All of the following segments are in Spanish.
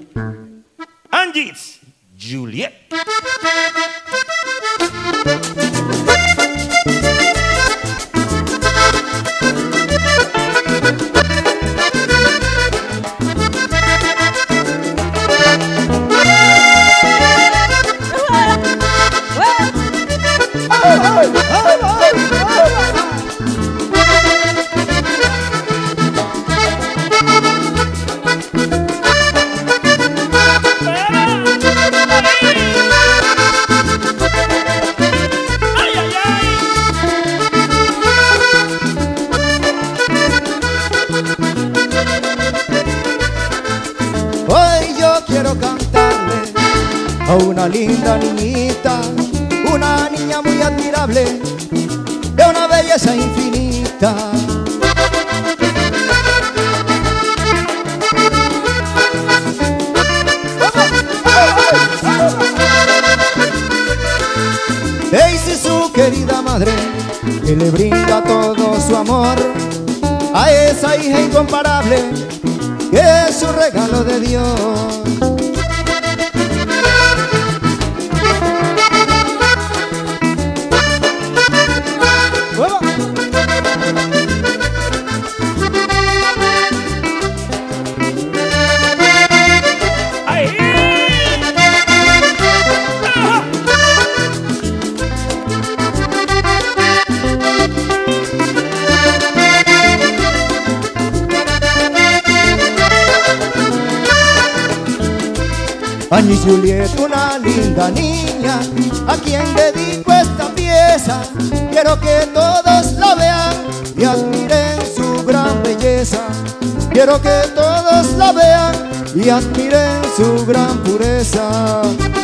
Angie's Juliet. Hoy yo quiero cantarle a una linda niñita, una niña muy admirable, de una belleza infinita. Daisy, su querida madre, que le brinda todo su amor a esa hija incomparable, que es su regalo de Dios. Angie Juliet, una linda niña, a quien dedico esta pieza. Quiero que todos la vean y admiren su gran belleza. Quiero que todos la vean y admiren su gran pureza.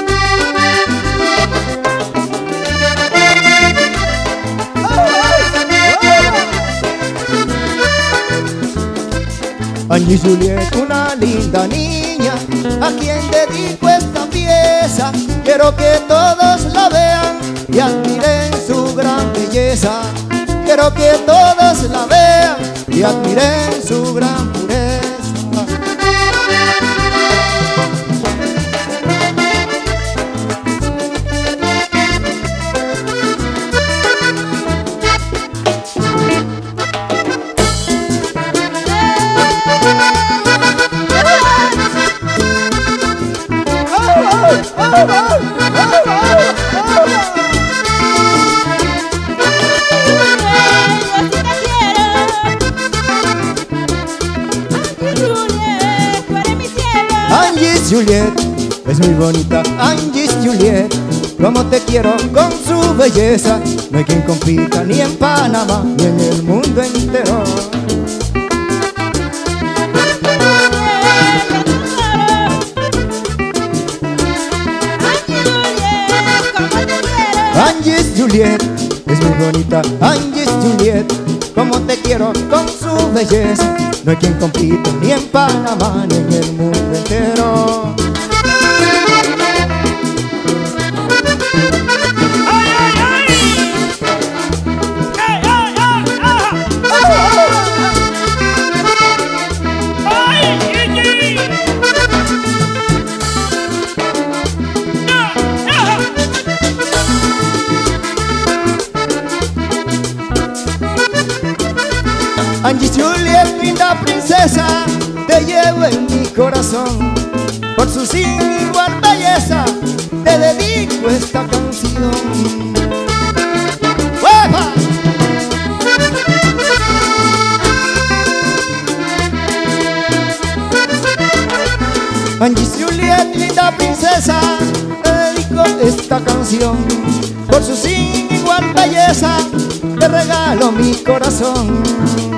Angie Juliet, una linda niña, a quien dedico esta pieza. Quiero que todos la vean y admiren su gran belleza. Quiero que todos la vean y admiren su gran pureza. Angie's Juliet es muy bonita. Angie's Juliet, como te quiero con su belleza. No hay quien compita ni en Panamá ni en el mundo entero. Angie's Juliet es muy bonita. Angie's Juliet, como te quiero con su belleza. No hay quien compita ni en Panamá ni en el mundo entero. Angie Juliet, linda princesa, te llevo en mi corazón. Por su sin igual belleza, te dedico esta canción. ¡Uepa! Angie Juliet, linda princesa, te dedico esta canción. Por su sin igual belleza, te regalo mi corazón.